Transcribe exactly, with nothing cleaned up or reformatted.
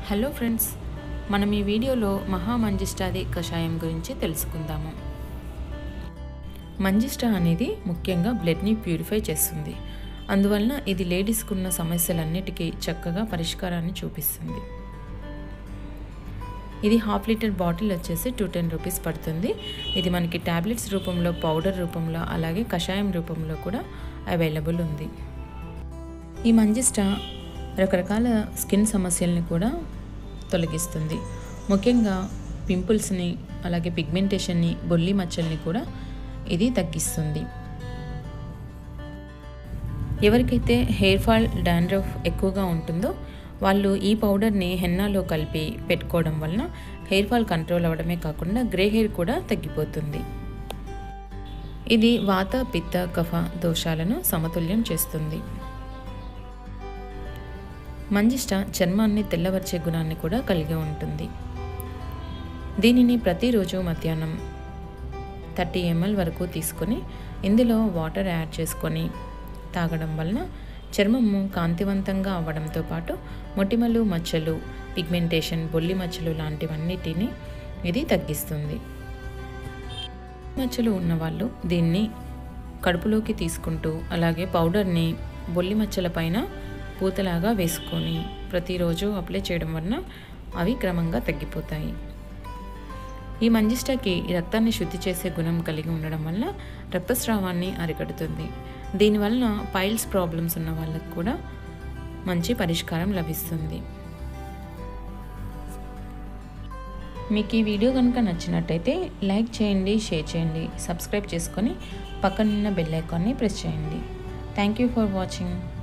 Hello friends, మనం ఈ వీడియోలో మహామంజిష్టాది కషాయం గురించి తెలుసుకుందాము. మంజిష్టా అనేది ముఖ్యంగా బ్లడ్ని ప్యూరిఫై చేస్తుంది. అందువలన ఇది లేడీస్కు ఉన్న సమస్యలన్నిటికీ చక్కగా పరిష్కారాన్ని చూపిస్తుంది. ఇది హాఫ్ లీటర్ బాటిల్ వచ్చేసి టూ టెన్ రూపీస్ పడుతుంది. ఇది మనకి ట్యాబ్లెట్స్ రూపంలో, పౌడర్ రూపంలో, అలాగే కషాయం రూపంలో కూడా అవైలబుల్ ఉంది. ఈ మంజిష్టా రకరకాల స్కిన్ సమస్యల్ని కూడా తొలగిస్తుంది. ముఖ్యంగా పింపుల్స్ని, అలాగే పిగ్మెంటేషన్ని, బొల్లి మచ్చల్ని కూడా ఇది తగ్గిస్తుంది. ఎవరికైతే హెయిర్ ఫాల్, డాండ్రఫ్ ఎక్కువగా ఉంటుందో వాళ్ళు ఈ పౌడర్ని హెన్నాలో కలిపి పెట్టుకోవడం వలన హెయిర్ ఫాల్ కంట్రోల్ అవ్వడమే కాకుండా గ్రే హెయిర్ కూడా తగ్గిపోతుంది. ఇది వాత, పిత్త, కఫ దోషాలను సమతుల్యం చేస్తుంది. మంజిష్టా చర్మాన్ని తెల్లవర్చే గుణాన్ని కూడా కలిగి ఉంటుంది. దీనిని ప్రతిరోజు మధ్యాహ్నం థర్టీ ఎంఎల్ వరకు తీసుకొని ఇందులో వాటర్ యాడ్ చేసుకొని తాగడం వలన చర్మము కాంతివంతంగా అవ్వడంతో పాటు మొటిమలు, మచ్చలు, పిగ్మెంటేషన్, బొల్లి మచ్చలు లాంటివన్నిటిని ఇది తగ్గిస్తుంది. మచ్చలు ఉన్నవాళ్ళు దీన్ని కడుపులోకి తీసుకుంటూ అలాగే పౌడర్ని బొల్లి మచ్చల పైన పూతలాగా వేసుకొని ప్రతిరోజు అప్లై చేయడం వలన అవి క్రమంగా తగ్గిపోతాయి. ఈ మంజిష్టాకి రక్తాన్ని శుద్ధి చేసే గుణం కలిగి ఉండడం వల్ల రక్తస్రావాన్ని అరికడుతుంది. దీనివలన పైల్స్ ప్రాబ్లమ్స్ ఉన్న వాళ్ళకు కూడా మంచి పరిష్కారం లభిస్తుంది. మీకు ఈ వీడియో కనుక నచ్చినట్టయితే లైక్ చేయండి, షేర్ చేయండి, సబ్స్క్రైబ్ చేసుకొని పక్కనున్న బెల్ ఐకాన్ని ప్రెస్ చేయండి. Thank you for watching.